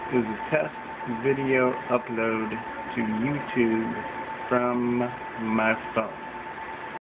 is a test video upload to YouTube from my phone.